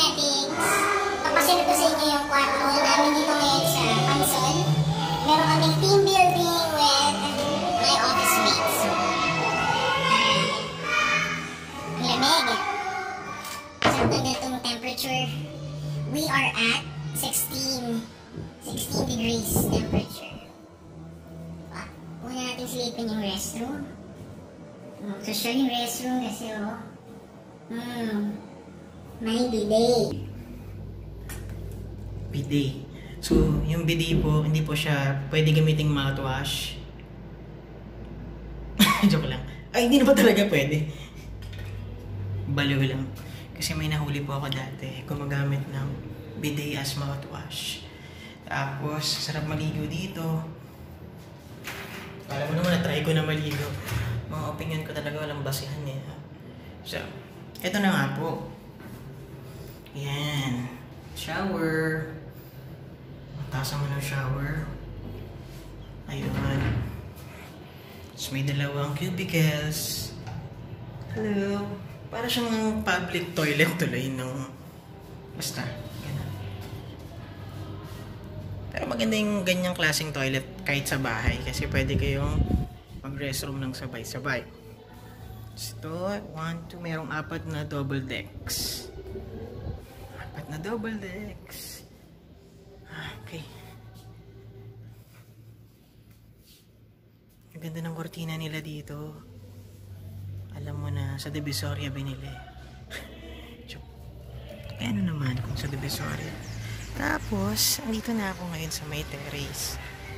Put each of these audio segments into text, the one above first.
Phonetics. Papasya ko sa inyo yung kwarto namin dito ngayon sa Pansol. Meron kaming team building with my office mates. Lamig. Saan na itong temperature? We are at 16 degrees temperature. Muna natin silipin yung restroom. Social yung restroom kasi may bidet. Bidet. So, yung bidet po, hindi po siya pwede gamiting mouthwash. Joke lang. Ay, hindi na ba talaga pwede? Baliw lang. Kasi may nahuli po ako dati, gumagamit ng bidet as mouthwash. Tapos, sarap maligo dito. Alam mo naman, na-try ko na maligo. Mga opinion ko talaga walang basihan eh. So, eto na nga po. Yan. Shower. Mataas mo ng shower. Ayun. Tapos may dalawang cubicles. Hello. Para siyang public toilet tuloy ng... Basta. Ganun. Pero maganda yung ganyang klaseng toilet kahit sa bahay. Kasi pwede kayong mag-restroom ng sabay-sabay. Ito, 1, 2, mayroong 4 na double decks. 4 na double decks. Okay. Ang ganda ng kortina nila dito. Alam mo na, sa Divisoria binili. Ano naman kung sa Divisoria. Tapos, andito na ako ngayon sa may terrace.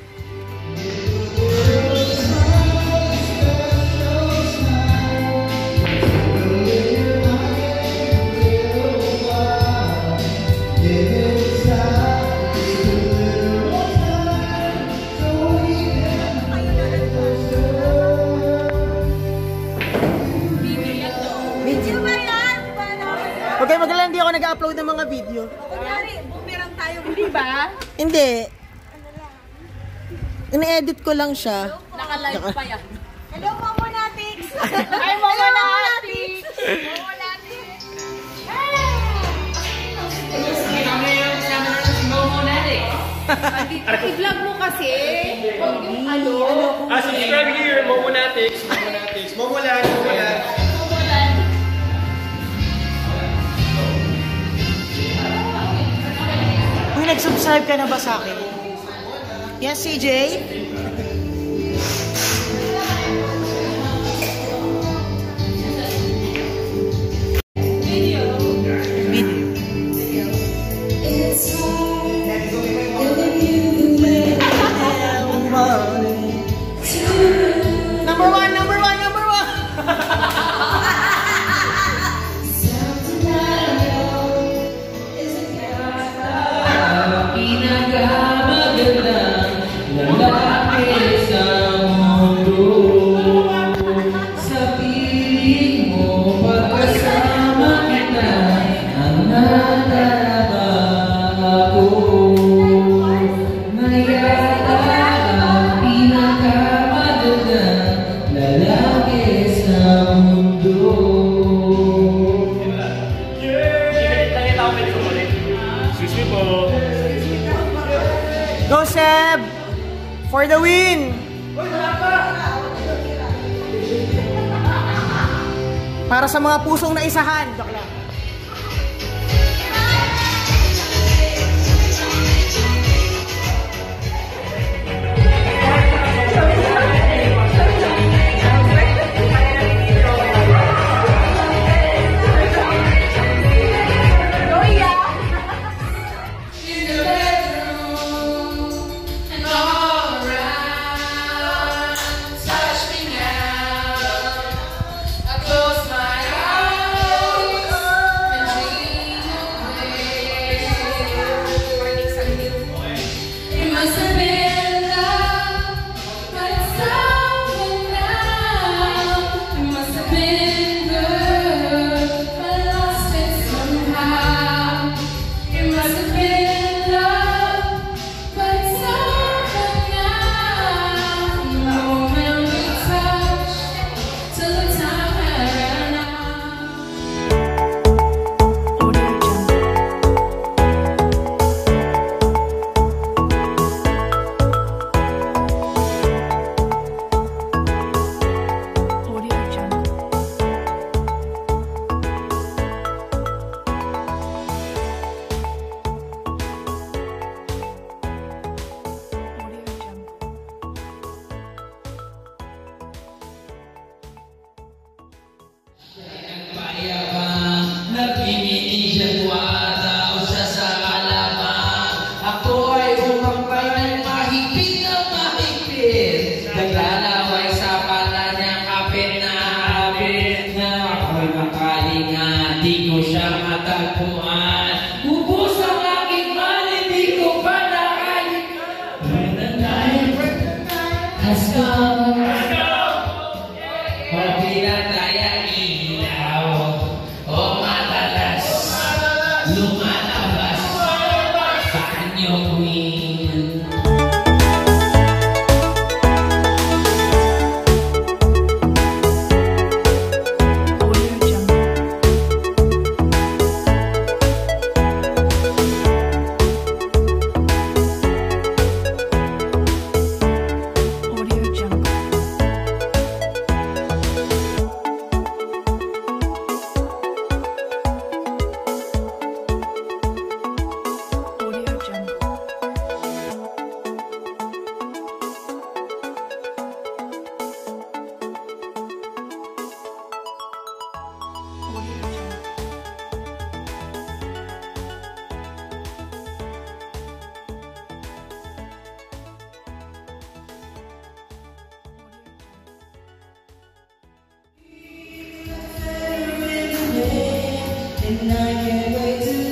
Okay, magalang hindi ako nag-upload ng mga video. Kunyari, bumirang tayo, hindi ba? Hindi. Ine-edit ko lang siya. Naka-live pa yan. Hello, Momonatics! Ay, Momonatics! Momonatics! I-vlog mo kasi. Subscribe here, Momonatics. Momolan. Uy, nag-subscribe ka na ba sa akin? Yes, CJ? Number one! Go Seb! For the win! Para sa mga pusong naisahan. Joke lang. Close my eyes. lumalabas sa kanyang win. And I can't wait to